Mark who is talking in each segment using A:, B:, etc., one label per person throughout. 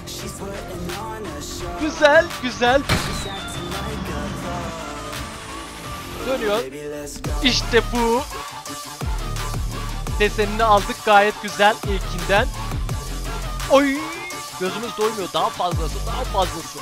A: Güzel, güzel. Dönüyor. İşte bu. Desenini aldık, gayet güzel ilkinden. Oy! Gözümüz doymuyor. Daha fazlası, daha fazlası.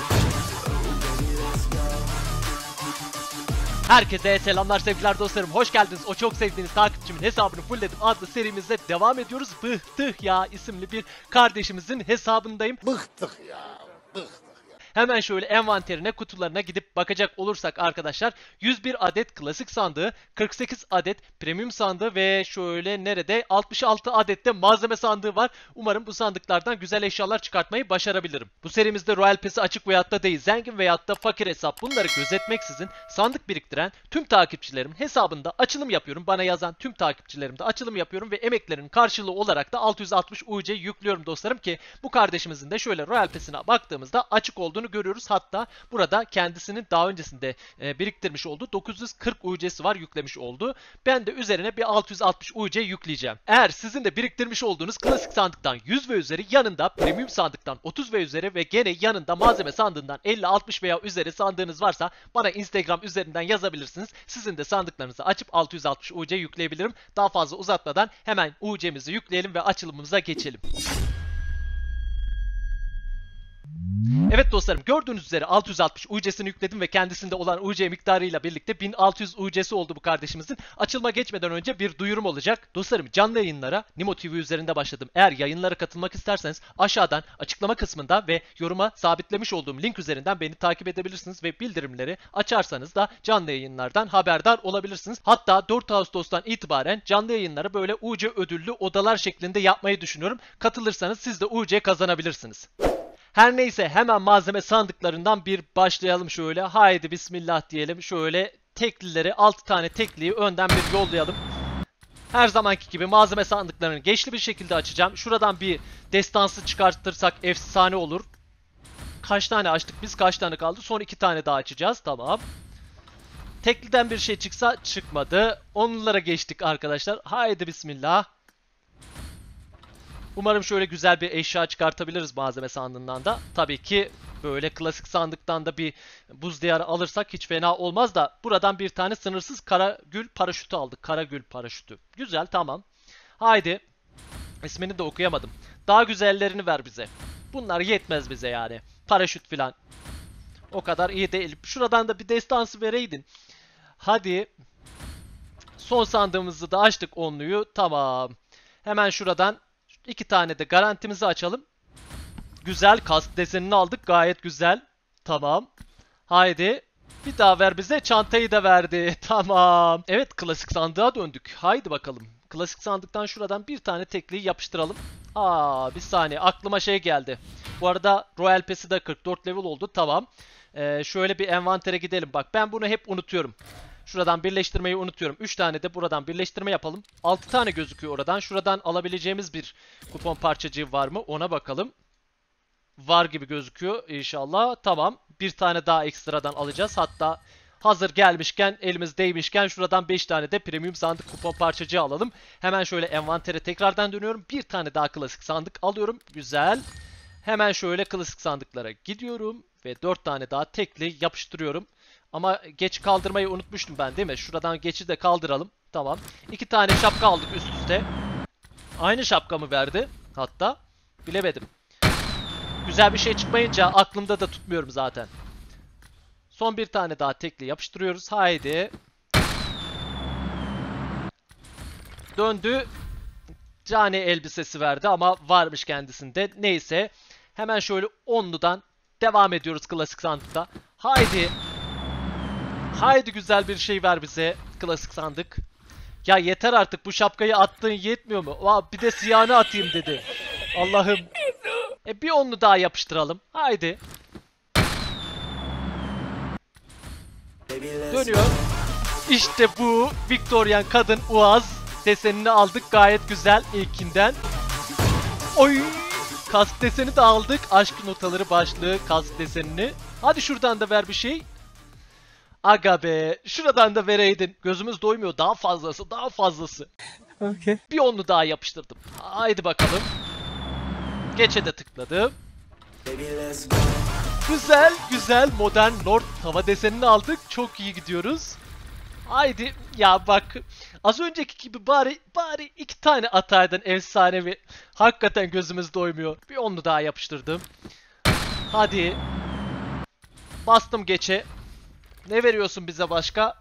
A: Herkese selamlar, sevgiler dostlarım. Hoş geldiniz. O çok sevdiğiniz takipçimin hesabını fullledim adlı serimizde devam ediyoruz. Bıhtıh ya isimli bir kardeşimizin hesabındayım.
B: Bıktık ya, bıktık.
A: Hemen şöyle envanterine, kutularına gidip bakacak olursak arkadaşlar 101 adet klasik sandığı, 48 adet premium sandığı ve şöyle nerede 66 adet de malzeme sandığı var. Umarım bu sandıklardan güzel eşyalar çıkartmayı başarabilirim. Bu serimizde Royal Pass'i açık veyahut da değil, zengin veyahut da fakir hesap bunları gözetmeksizin sandık biriktiren tüm takipçilerimin hesabında açılım yapıyorum. Bana yazan tüm takipçilerimde açılım yapıyorum ve emeklerinin karşılığı olarak da 660 UC yüklüyorum dostlarım ki bu kardeşimizin de şöyle Royal Pass'ine baktığımızda açık olduğunu görüyoruz. Hatta burada kendisinin daha öncesinde biriktirmiş olduğu 940 UC'si var, yüklemiş olduğu. Ben de üzerine bir 660 UC yükleyeceğim. Eğer sizin de biriktirmiş olduğunuz klasik sandıktan 100 ve üzeri, yanında premium sandıktan 30 ve üzeri ve gene yanında malzeme sandığından 50, 60 veya üzeri sandığınız varsa bana Instagram üzerinden yazabilirsiniz. Sizin de sandıklarınızı açıp 660 UC yükleyebilirim. Daha fazla uzatmadan hemen UC'mizi yükleyelim ve açılımımıza geçelim. Evet dostlarım, gördüğünüz üzere 660 UC'sini yükledim ve kendisinde olan UC miktarıyla birlikte 1600 UC'si oldu bu kardeşimizin. Açılıma geçmeden önce bir duyurum olacak. Dostlarım, canlı yayınlara Nimo TV üzerinde başladım. Eğer yayınlara katılmak isterseniz aşağıdan açıklama kısmında ve yoruma sabitlemiş olduğum link üzerinden beni takip edebilirsiniz ve bildirimleri açarsanız da canlı yayınlardan haberdar olabilirsiniz. Hatta 4 Ağustos'tan itibaren canlı yayınları böyle UC ödüllü odalar şeklinde yapmayı düşünüyorum. Katılırsanız siz de UC kazanabilirsiniz. Her neyse, hemen malzeme sandıklarından bir başlayalım şöyle. Haydi bismillah diyelim. Şöyle teklileri, 6 tane tekliyi önden bir yollayalım. Her zamanki gibi malzeme sandıklarını geçli bir şekilde açacağım. Şuradan bir destansı çıkartırsak efsane olur. Kaç tane açtık biz? Kaç tane kaldı? Son 2 tane daha açacağız. Tamam. Tekliden bir şey çıksa çıkmadı. Onlara geçtik arkadaşlar. Haydi bismillah. Umarım şöyle güzel bir eşya çıkartabiliriz malzeme sandığından da. Tabii ki böyle klasik sandıktan da bir buz diyarı alırsak hiç fena olmaz da. Buradan bir tane sınırsız karagül paraşütü aldık. Karagül paraşütü. Güzel, tamam. Haydi. İsmini de okuyamadım. Daha güzellerini ver bize. Bunlar yetmez bize yani. Paraşüt filan. O kadar iyi değil. Şuradan da bir destansı vereydin. Hadi. Son sandığımızı da açtık, onluyu. Tamam. Hemen şuradan 2 tane de garantimizi açalım. Güzel, kask desenini aldık, gayet güzel. Tamam. Haydi. Bir daha ver bize, çantayı da verdi. Tamam. Evet, klasik sandığa döndük. Haydi bakalım. Klasik sandıktan şuradan bir tane tekliyi yapıştıralım. Bir saniye, aklıma şey geldi. Bu arada Royal Pass'i de 44 level oldu. Tamam. Şöyle bir envantere gidelim. Bak, ben bunu hep unutuyorum. Şuradan birleştirmeyi unutuyorum. 3 tane de buradan birleştirme yapalım. 6 tane gözüküyor oradan. Şuradan alabileceğimiz bir kupon parçacığı var mı? Ona bakalım. Var gibi gözüküyor inşallah. Tamam. Bir tane daha ekstradan alacağız. Hatta hazır gelmişken, elimiz değmişken şuradan 5 tane de premium sandık kupon parçacığı alalım. Hemen şöyle envantere tekrardan dönüyorum. Bir tane daha klasik sandık alıyorum. Güzel. Hemen şöyle klasik sandıklara gidiyorum. Ve 4 tane daha tekli yapıştırıyorum. Ama geç kaldırmayı unutmuştum ben, değil mi? Şuradan geçi de kaldıralım. Tamam. 2 tane şapka aldık üst üste. Aynı şapka mı verdi? Hatta. Bilemedim. Güzel bir şey çıkmayınca aklımda da tutmuyorum zaten. Son bir tane daha tekli yapıştırıyoruz. Haydi. Döndü. Cani elbisesi verdi ama varmış kendisinde. Neyse. Hemen şöyle 10'ludan devam ediyoruz klasik sandıkta. Haydi. Haydi güzel bir şey ver bize klasik sandık. Ya yeter artık, bu şapkayı attığın yetmiyor mu? Bir de siyahını atayım dedi. Allah'ım. Bir onlu daha yapıştıralım. Haydi. Dönüyor. İşte bu Victorian kadın Uaz desenini aldık, gayet güzel ilkinden. Oy! Kask deseni de aldık. Aşk notaları başlığı kask desenini. Hadi şuradan da ver bir şey. Aga be, şuradan da vereydin. Gözümüz doymuyor. Daha fazlası, daha fazlası.
B: Okay.
A: Bir onlu daha yapıştırdım. Haydi bakalım. Geçe de tıkladım. Güzel güzel modern lord tava desenini aldık. Çok iyi gidiyoruz. Haydi ya bak, az önceki gibi bari iki tane ataydın efsanevi. Hakikaten gözümüz doymuyor. Bir onu daha yapıştırdım. Hadi. Bastım geçe. Ne veriyorsun bize başka?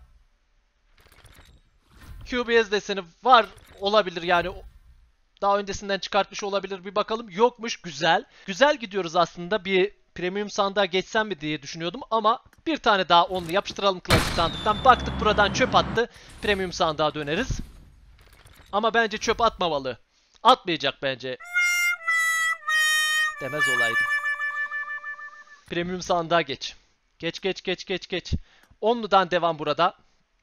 A: QBS deseni var olabilir yani. Daha öncesinden çıkartmış olabilir, bir bakalım. Yokmuş, güzel. Güzel gidiyoruz aslında. Bir premium sandığa geçsem mi diye düşünüyordum ama bir tane daha onlu yapıştıralım klasik sandıktan. Baktık buradan çöp attı. Premium sandığa döneriz. Ama bence çöp atmamalı. Atmayacak bence. Demez olaydım. Premium sandığa geç. Geç. Onludan devam burada.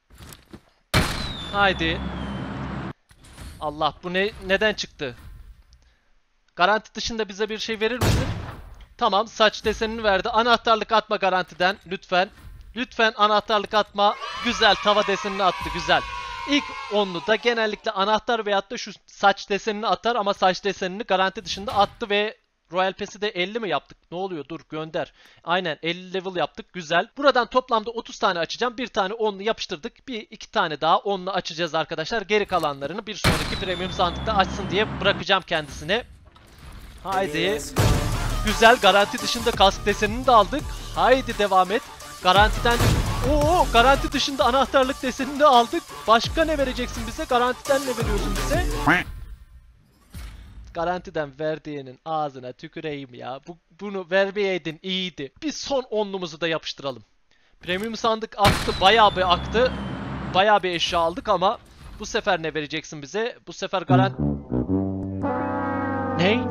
A: Haydi. Allah, bu neden çıktı? Garanti dışında bize bir şey verir misin? Tamam, saç desenini verdi. Anahtarlık atma garantiden lütfen. Lütfen anahtarlık atma. Güzel, tava desenini attı, güzel. İlk onluda genellikle anahtar veyahut da şu saç desenini atar ama saç desenini garanti dışında attı ve Royal Pass'i de 50 mi yaptık? Ne oluyor? Dur, gönder. Aynen 50 level yaptık. Güzel. Buradan toplamda 30 tane açacağım. Bir tane onlu yapıştırdık. Bir iki tane daha onlu açacağız arkadaşlar. Geri kalanlarını bir sonraki premium sandıkta açsın diye bırakacağım kendisine. Haydi. Güzel, garanti dışında kask desenini de aldık. Haydi devam et. Garantiden... garanti dışında anahtarlık desenini de aldık. Başka ne vereceksin bize? Garantiden ne veriyorsun bize? Garantiden verdiğinin ağzına tüküreyim ya. Bunu vermeyeydin, iyiydi. Bir son onlumuzu da yapıştıralım. Premium sandık aktı. Bayağı bir aktı. Bayağı bir eşya aldık ama bu sefer ne vereceksin bize? Bu sefer garanti... Ney?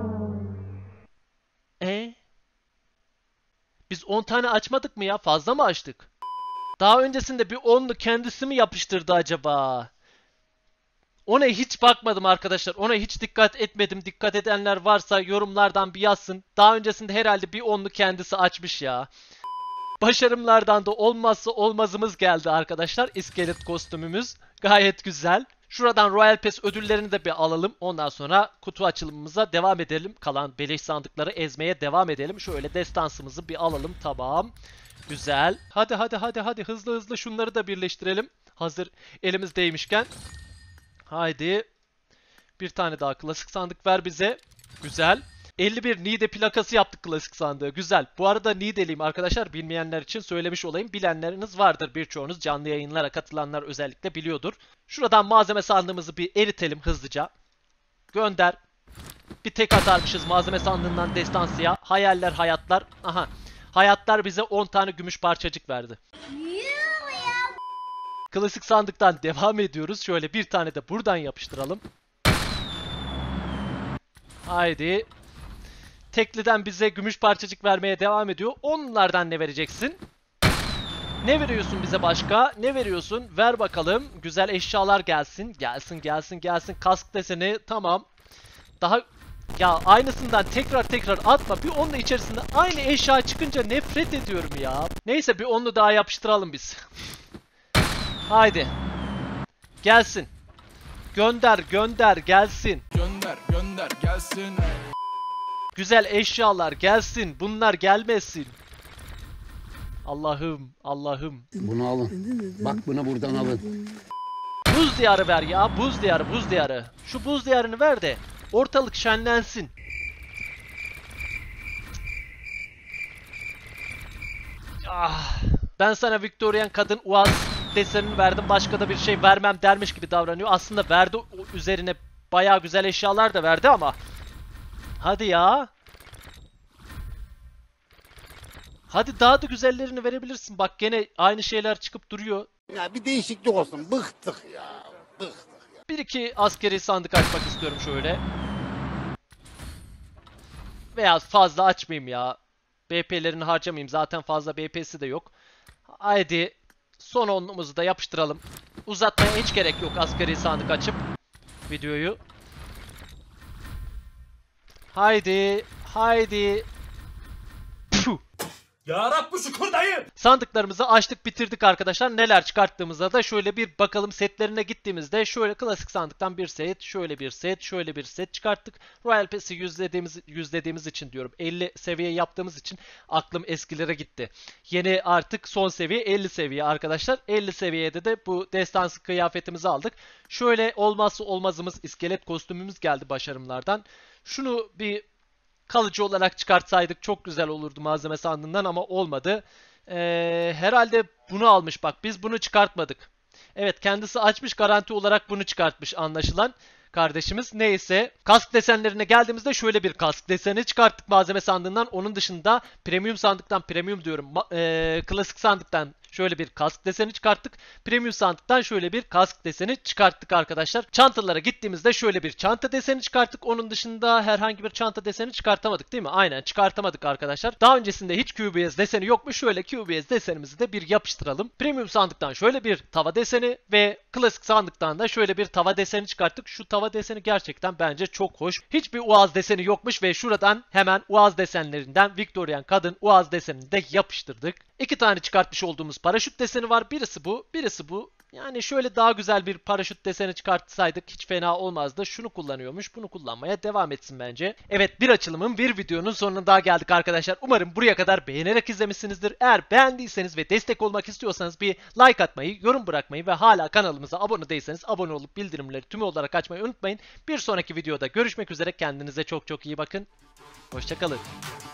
A: Biz 10 tane açmadık mı ya? Fazla mı açtık? Daha öncesinde bir 10'lu kendisi mi yapıştırdı acaba? Ona hiç bakmadım arkadaşlar. Ona hiç dikkat etmedim. Dikkat edenler varsa yorumlardan bir yazsın. Daha öncesinde herhalde bir 10'lu kendisi açmış ya. Başarımlardan da olmazsa olmazımız geldi arkadaşlar. İskelet kostümümüz. Gayet güzel. Şuradan Royal Pass ödüllerini de bir alalım. Ondan sonra kutu açılımımıza devam edelim. Kalan beleş sandıkları ezmeye devam edelim. Şöyle destansımızı bir alalım. Tamam. Güzel. Hadi. Hızlı şunları da birleştirelim. Hazır elimizdeymişken. Haydi. Bir tane daha klasik sandık ver bize. Güzel. 51 Nide plakası yaptık klasik sandığı. Güzel. Bu arada Nide'liyim arkadaşlar. Bilmeyenler için söylemiş olayım. Bilenleriniz vardır. Birçoğunuz canlı yayınlara katılanlar özellikle biliyordur. Şuradan malzeme sandığımızı bir eritelim hızlıca. Gönder. Bir tek atarmışız malzeme sandığından destansıya. Hayaller, hayatlar. Aha. Hayatlar bize 10 tane gümüş parçacık verdi. Klasik sandıktan devam ediyoruz. Şöyle bir tane de buradan yapıştıralım. Haydi. Tekliden bize gümüş parçacık vermeye devam ediyor. Onlardan ne vereceksin? Ne veriyorsun bize başka? Ne veriyorsun? Ver bakalım. Güzel eşyalar gelsin. Gelsin. Kask deseni. Tamam. Daha... Ya aynısından tekrar atma. Bir onunla içerisinde aynı eşya çıkınca nefret ediyorum ya. Neyse bir onlu daha yapıştıralım biz. Haydi. Gelsin. Gönder gelsin.
C: Gönder gelsin.
A: Güzel eşyalar gelsin. Bunlar gelmesin. Allah'ım.
B: Bunu alın. Bak bunu buradan alın.
A: Buz diyarı ver ya. Buz diyarı. Şu buz diyarını ver de ortalık şenlensin. Ben sana Victorian kadın Uaz desenini verdim. Başka da bir şey vermem dermiş gibi davranıyor. Aslında verdi, üzerine bayağı güzel eşyalar da verdi ama. Hadi ya. Hadi daha da güzellerini verebilirsin. Bak gene aynı şeyler çıkıp duruyor.
B: Ya bir değişiklik olsun. Bıktık ya.
A: Bir iki askeri sandık açmak istiyorum şöyle. Veya fazla açmayayım ya. BP'lerini harcamayayım. Zaten fazla BP'si de yok. Haydi. Son onlumuzu da yapıştıralım. Uzatmaya hiç gerek yok askeri sandık açıp videoyu. Haydi. Puh.
D: Ya Rabbi şükür dayı.
A: Sandıklarımızı açtık bitirdik arkadaşlar. Neler çıkarttığımızda da şöyle bir bakalım, setlerine gittiğimizde şöyle klasik sandıktan bir set, şöyle bir set, şöyle bir set çıkarttık. Royal Pass'i yüzlediğimiz için diyorum. 50 seviye yaptığımız için aklım eskilere gitti. Yeni artık son seviye 50 seviye arkadaşlar. 50 seviyede de bu destansı kıyafetimizi aldık. Şöyle olmazsa olmazımız iskelet kostümümüz geldi başarımlardan. Şunu bir kalıcı olarak çıkartsaydık çok güzel olurdu malzeme sandığından ama olmadı. Herhalde bunu almış, bak biz bunu çıkartmadık. Evet, kendisi açmış, garanti olarak bunu çıkartmış anlaşılan kardeşimiz. Neyse, kask desenlerine geldiğimizde şöyle bir kask deseni çıkarttık malzeme sandığından. Onun dışında premium sandıktan, premium diyorum, klasik sandıktan şöyle bir kask deseni çıkarttık. Premium sandıktan şöyle bir kask deseni çıkarttık arkadaşlar. Çantalara gittiğimizde şöyle bir çanta deseni çıkarttık. Onun dışında herhangi bir çanta deseni çıkartamadık değil mi? Aynen, çıkartamadık arkadaşlar. Daha öncesinde hiç QBS deseni yokmuş. Şöyle QBS desenimizi de bir yapıştıralım. Premium sandıktan şöyle bir tava deseni ve klasik sandıktan da şöyle bir tava deseni çıkarttık. Şu tava deseni gerçekten bence çok hoş. Hiçbir Uaz deseni yokmuş ve şuradan hemen Uaz desenlerinden Victorian kadın Uaz desenini de yapıştırdık. 2 tane çıkartmış olduğumuz paraşüt deseni var. Birisi bu, birisi bu. Yani şöyle daha güzel bir paraşüt deseni çıkartsaydık hiç fena olmazdı. Şunu kullanıyormuş, bunu kullanmaya devam etsin bence. Evet, bir açılımın, bir videonun sonuna daha geldik arkadaşlar. Umarım buraya kadar beğenerek izlemişsinizdir. Eğer beğendiyseniz ve destek olmak istiyorsanız bir like atmayı, yorum bırakmayı ve hala kanalımıza abone değilseniz abone olup bildirimleri tümü olarak açmayı unutmayın. Bir sonraki videoda görüşmek üzere. Kendinize çok çok iyi bakın. Hoşça kalın.